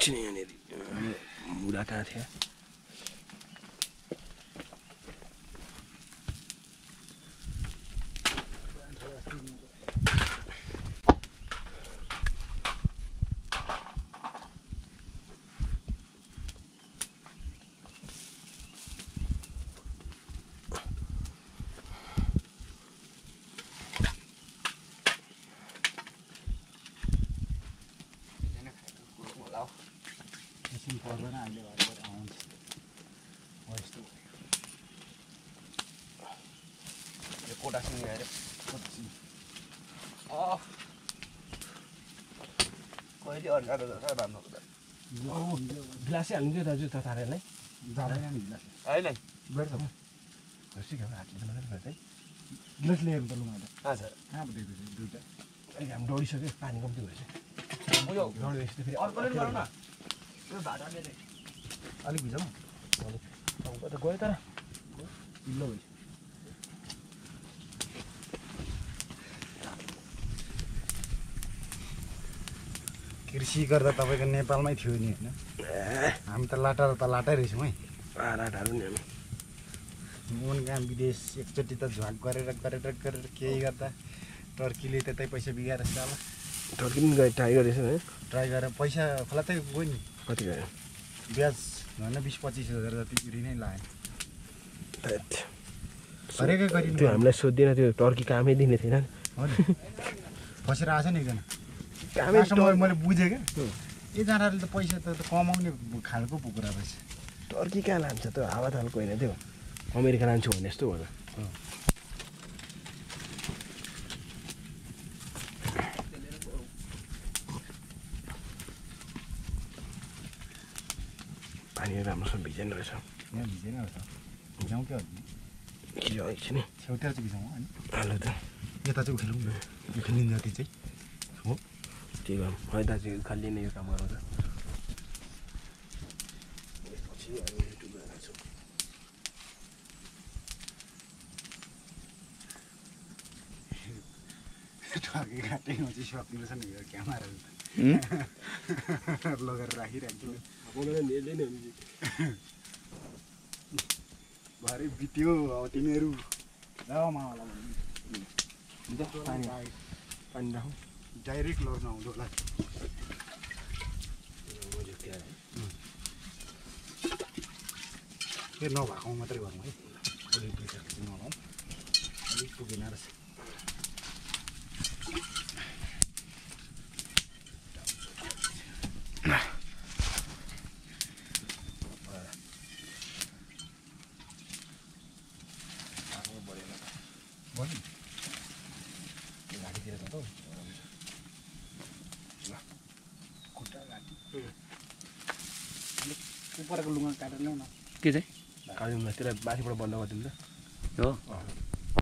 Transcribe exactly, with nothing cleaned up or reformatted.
एकछिन यहाँनिर मुला कहाँ थियो कहिले अर्का राम्रो गिलासै हाल्नु दाजु त तारेलाई जाँदैन नि गिलास होइन बेर त खुसी खानु हातले मात्रै चाहिँ गिलास लिएर त लुगा त हजुर कहाँ पो दिएको दुईटा अहिले हामी दौडिसक्यो पानी कम्ती भएछ दौडिएपछि त फेरि अर्कोले गरौँ न त्यो भाटाले अलिक भिजाउँ अब त गयो तर ढिलो भएछ कृषि गर्दा तपाईँको नेपालमै थियो नि होइन हामी त लाटा त लाटै रहेछौँ है लाटाहरू नि हामी मन कहाँ विदेश एकचोटि त झ्वाक गरेर गरेर गरेर केही गर्दा टर्कीले त्यतै पैसा बिगाएर जाला टर्की पनि गए ट्राई गरेछ है ट्राई गरेर पैसा फलातै गयो नि कति गयो ब्याज झन् बिस पच्चिस हजार जति ऋणै लाग्यो हरेकै गरिनु त्यो हामीलाई सोध्दैन त्यो टर्की कामै दिने थिएन हो नि फसेर आएछ नि एकजना कामै मैले बुझेँ क्या एकजनाले त पैसा त कमाउने खालको पो कुरा रहेछ टर्की कहाँ लान्छ त हावातालको होइन त्यो अमेरिका लान्छु भने जस्तो होला पानी राम्रोसँग भिजेन रहेछ यहाँ भिजेन रहेछ भिजाउँ क्या खिच्यो एकछिन छेउतिर चाहिँ भिजाउँ होइन हालो त यता चाहिँ उखेलौँ न उखेलिने जति चाहिँ हो के गर्नु है दाजु खालि नै यो काम गरौँ त ठगी घाँटेमा चाहिँ सक्नु रहेछ नि यो क्यामेरा लगेर राखिराख्छु भरे बित्यो अब तिमीहरू जाऊ मावाला पानी पानी राखौँ डाइरेक्ट लग्न आउँदो होला त्यो नभएको मात्रै गरौँ है अलिक दुईवटा नलाउँ अलिक पुगेन रहेछ घाँटीतिर त खुट्टा घाँटी उपरको लुगा काटेर ल्याउन के चाहिँ कालिम्पोङतिर माथिबाट बन्द गरिदिनु त हो